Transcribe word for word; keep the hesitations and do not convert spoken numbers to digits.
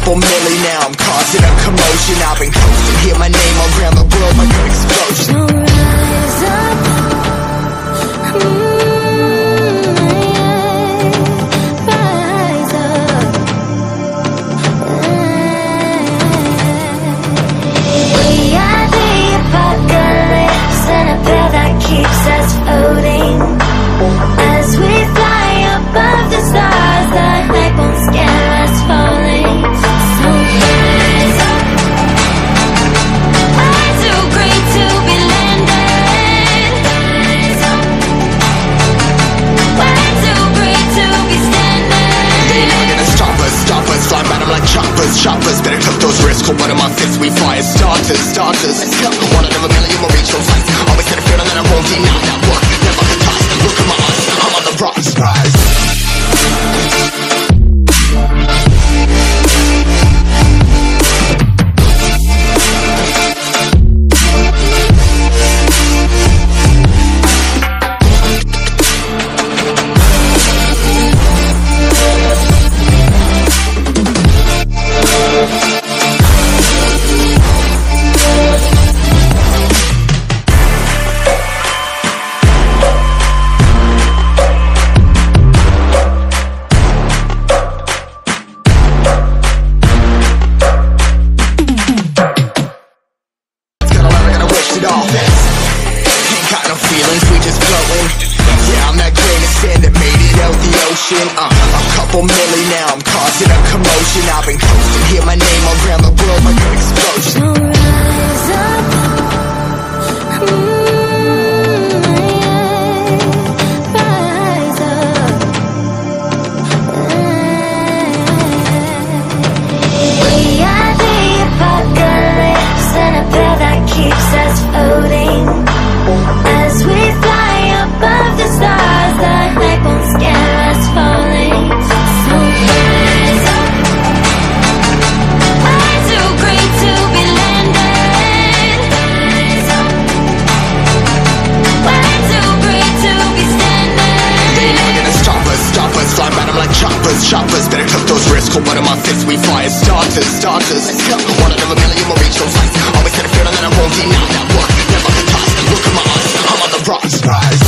couple milli now, I'm causing a commotion. I've been coasting, hear my name all around the world like an explosion. So rise up, mm, rise up. We are the apocalypse, and a pill that keeps us floating. As we fly above the stars, the night won't scare us falling. So rise up. I'm too great to be landed. Rise up. We're too great to be standing. They never gonna stop us, stop us. Fly by them like choppers, choppers. Better clip those wrists, hold one of my fists. We fly as starters, starters. Let's go. One out of a million will reach those heights. Always had a feeling that I won't deny that work. Never the toss. Look at my eyes, I'm on the rocks. Rise. Uh, a couple milli now, I'm causing a commotion. I've been coasting, hear my name all around the world like an explosion. So rise up, mm, rise up. We are the apocalypse, and a pill that keeps us floating. As we fly above the stars, the night won't scare us falling. So rise up. I'm too great to be landed. Rise up. We're too great to be standing. They never gonna stop us, stop us. Fly by them like choppers, choppers. Better clip those wrists, hold one of my fists. We fly as starters, starters. Let's go. One out of a million will reach those heights. Always had a feeling that I won't deny that work. Never the toss. Look at my eyes, I'm on the rocks. Rise.